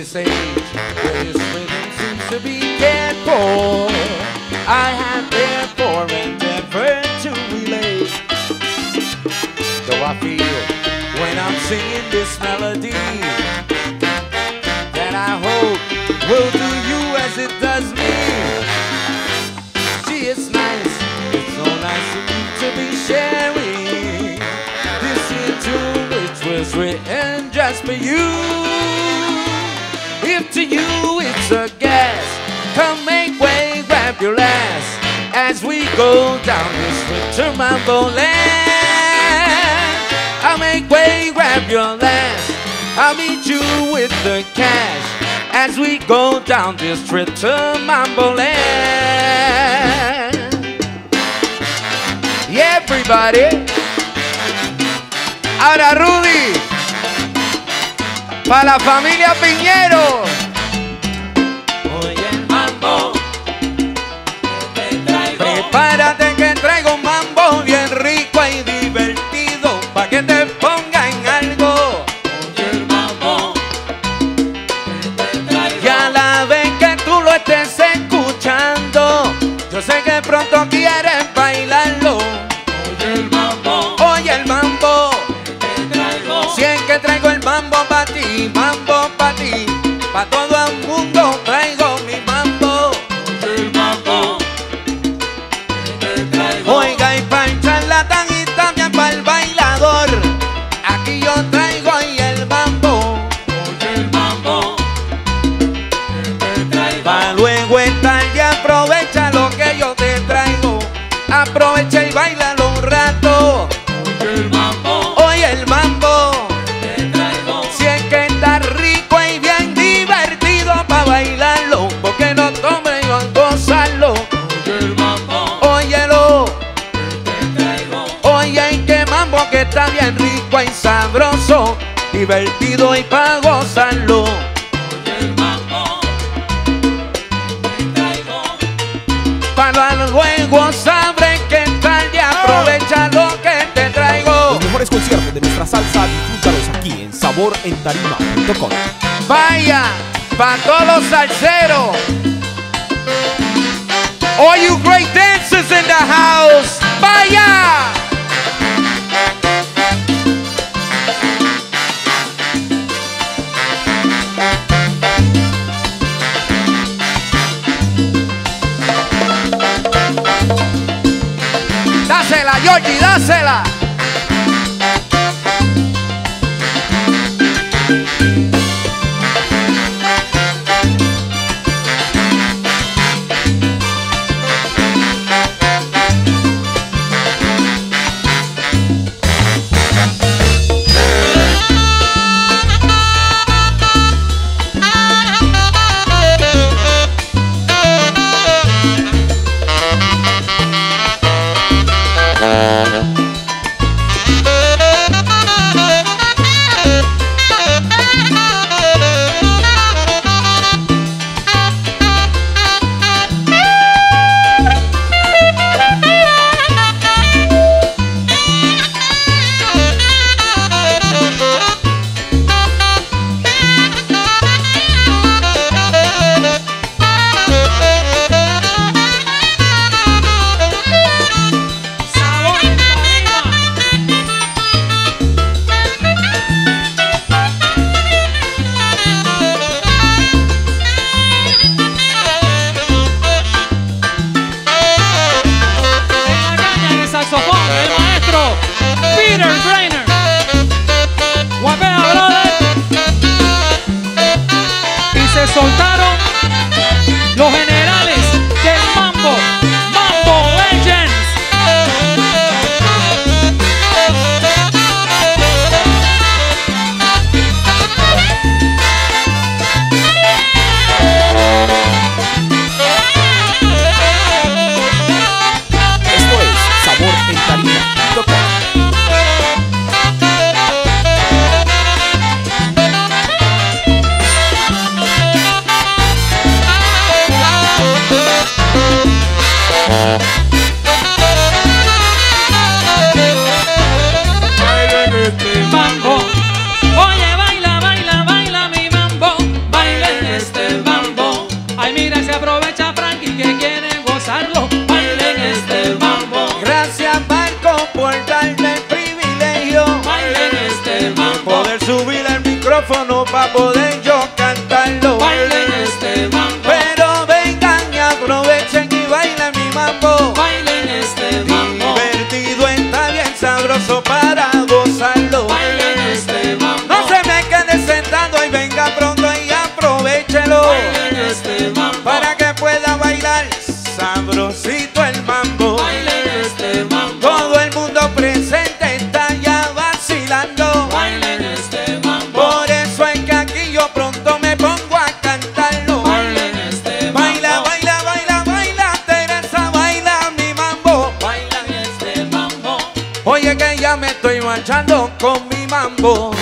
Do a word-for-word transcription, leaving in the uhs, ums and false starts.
this age where this rhythm seems to be cared for, I have therefore endeavored to relate. Though I feel when I'm singing this melody that I hope will do you as it does me. Gee, it's nice, it's so nice of you to be sharing this here tune which was written just for you. If to you it's a gas, come make way, grab your ass as we go down this winter mambo land. I'll make way, grab your ass, I'll meet you with the cash as we go down this trip to Mambo Land. Yeah, everybody. Ahora Rudy, para la familia Piñero. Oye el mambo que te traigo. Prepárate que traigo un mambo bien rico y divertido pa' que te ponga en algo. Oye el mambo que te traigo. Y a la vez que tú lo estés escuchando, yo sé que pronto quieres bailarlo. Oye el mambo Oye el mambo, que te traigo. si es que traigo el mambo pa' ti, mambo pa' ti, pa' todo el mundo traigo mi mambo. Oye el mambo que te traigo. Oiga, y pa' el charlatán y también pa' el bailador, aquí yo traigo y el mambo. Oye el mambo que te traigo. Pa' luego estar y aprovecha lo que yo te traigo. Aprovecha y bailalo un rato. Oye el mambo Oye el mambo, que te traigo. si es que está rico y bien divertido pa' bailarlo, porque no tome y a gozarlo. Oye el mambo Óyelo, que te traigo. oye y que mambo que está bien rico y sabroso, divertido y pa' gozarlo. Oye el mambo que te traigo. Para luego sabré que tal y aprovecha lo que te traigo. Los mejores conciertos de nuestra salsa, disfrútalos aquí en sabor en tarima punto com. Vaya, pa' todos los salseros. All you great dancers in the house. Vaya. Dásela, Georgie, dásela. soltaron los generales del mambo, Mambo Legends. Esto es Sabor en Tarima punto com. micrófono para poder yo cantarlo. Bailen este mambo, Pero vengan y aprovechen y bailen mi mambo. bailen este mambo, Divertido, está bien sabroso para gozarlo. bailen este mambo, No se me quede sentado y venga pronto y aprovechelo. bailen este mambo, Para que pueda bailar sabrosito el mambo. bailen este mambo, Todo el mundo presente está ya vacilando. bailen este mambo, Por eso es que aquí yo pronto me pongo a cantarlo. bailen este mambo, Baila, baila, baila, baila, Teresa, baila mi mambo. bailan este mambo, Oye que ya me estoy marchando con mi mambo.